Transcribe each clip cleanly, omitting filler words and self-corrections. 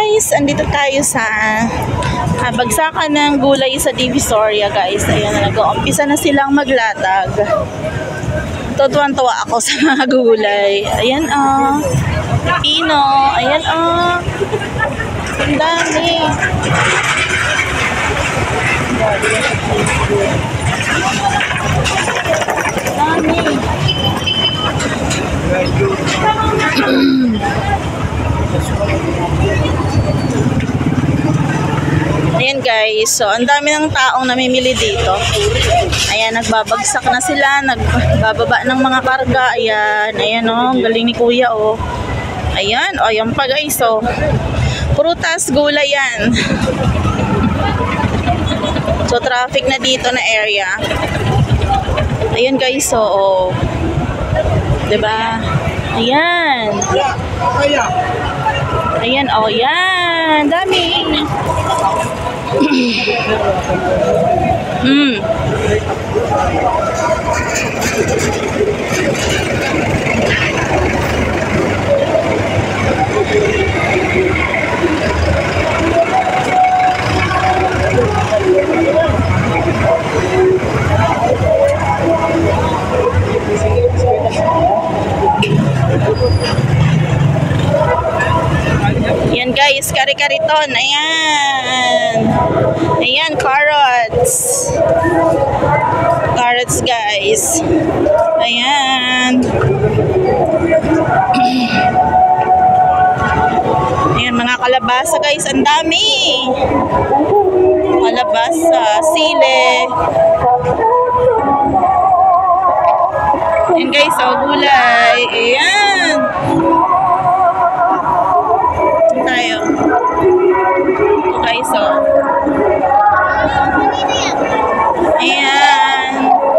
guys, andito tayo sa bagsakan ng gulay sa Divisoria guys. Ayan na, nag-uumpisa na silang maglatag. Tuwan-tuwa ako sa mga gulay. Ayan pino, ayan ang dami. Ayan guys, so ang dami ng taong namimili dito. Ayan, nagbabagsak na sila, nagbababa ng mga karga. Ayan, ayan ang galing ni kuya Ayan, ayan pa guys, prutas, gulay yan. So traffic na dito na area. Ayan guys, diba? Ayan. Ayan, yan. Dami. Yan guys, kari-kariton. Ayan. Ayan, carrots. Carrots guys. Ayan. Ayan, mga kalabasa guys, ang dami. Kalabasa, sile. Ayan guys, gulay. Ayan. Tayo. Ito guys, Ayan.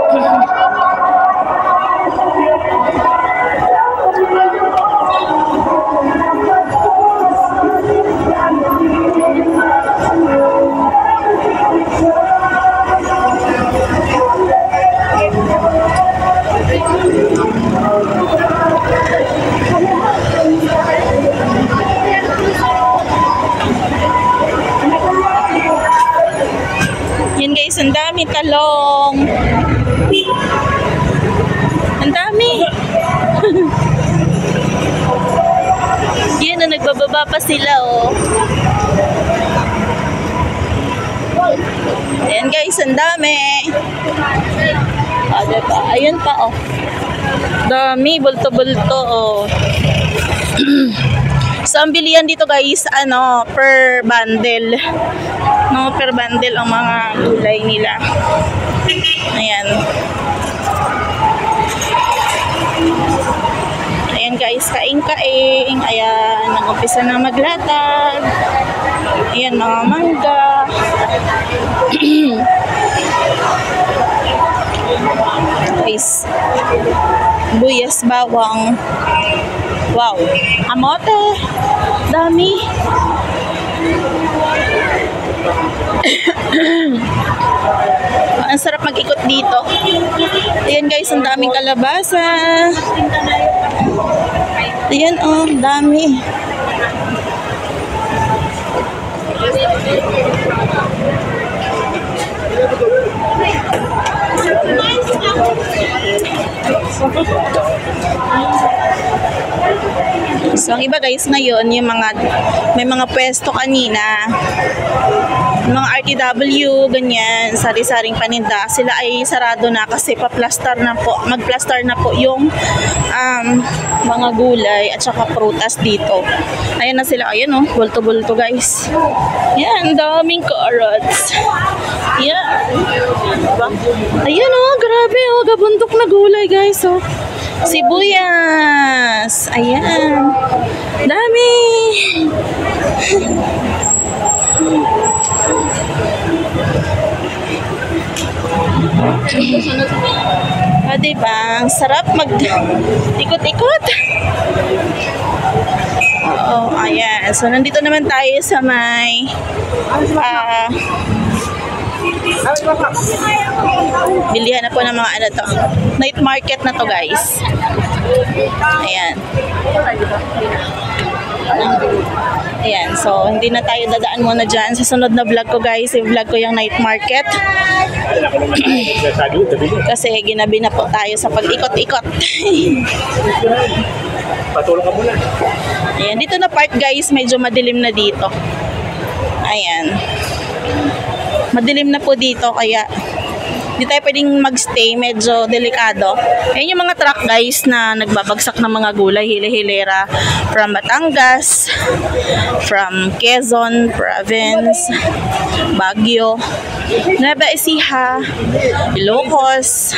Yan guys, ang dami talong. Ang dami. Yan na, nagbababa pa sila Ayan guys, ang dami. Diba? Ayun pa dami, bulto-bulto So ang bilihan dito guys, per bundle. Per bundle ang mga gulay nila. Ayan. Ayan guys, kaing-kaing. Ayan, nag-umpisa na maglatag. Ayan, mga mangga. Guys, buyas, bawang. Wow, kamote. Dami. Ang sarap mag-ikot dito. Ayan guys, ang daming kalabasa. Ayan dami. So ang iba guys ngayon, may mga pwesto kanina, mga RTW, ganyan, sari-saring paninda, sila ay sarado na kasi magplaster na po yung mga gulay at saka prutas dito. Ayan na sila, ayan bulto-bulto guys. Yan, daming carrots. Yan. Ayan grabe gabundok na gulay guys sibuyas. Ayan. Dami. Diba? Ang sarap mag-ikot-ikot. Ayan. So, nandito naman tayo sa may bilihan na po ng mga night market na to guys. Ayan. Ayan, so hindi na tayo dadaan muna dyan. Sa sunod na vlog ko guys, i-vlog ko yung night market. Kasi ginabi na po tayo sa pag-ikot-ikot. Patulong ka muna. Ayan, dito na part guys, medyo madilim na dito. Ayan. Madilim na po dito kaya hindi tayo pwedeng magstay, medyo delikado. Ayan yung mga truck guys na nagbabagsak ng mga gulay, hili-hilera from Batangas, from Quezon Province, Baguio, Nueva Ecija, Ilocos,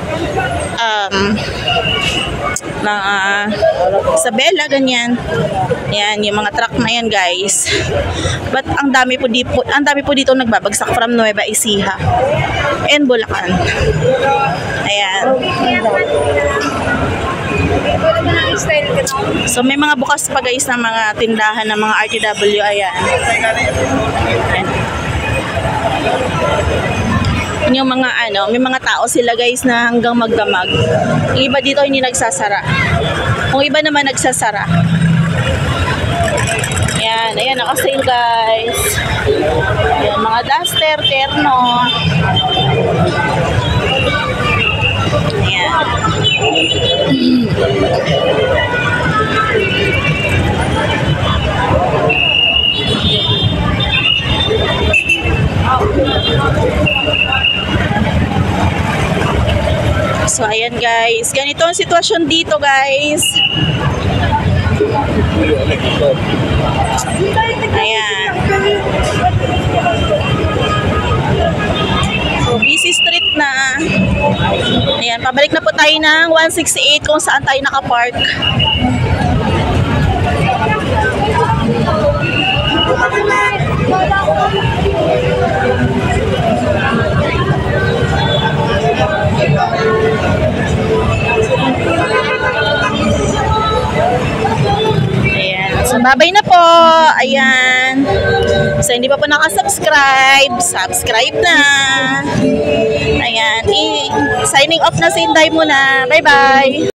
Isabela, ganyan. Yan, yung mga truck na yan guys. But ang dami po dito nagbabagsak from Nueva Ecija and Bulacan. Ayan. So may mga bukas pa guys na mga tindahan ng mga RTW. Ayan. Ayan. Yung mga may mga tao sila guys na hanggang magdamag. Yung iba dito hindi nagsasara. Kung iba naman nagsasara. Ayan, ayan nakasale guys. Ayan, mga duster, terno. Ayan. So ayan guys, ganito ang sitwasyon dito guys. Ayan. So busy street na. Ayan, pabalik na po tayo ng 168 kung saan tayo nakapark. Ayan. So, babay na po. Ayan. So, hindi pa po nakasubscribe. Subscribe na. Ayan. Signing off na si Inday muna. Bye-bye.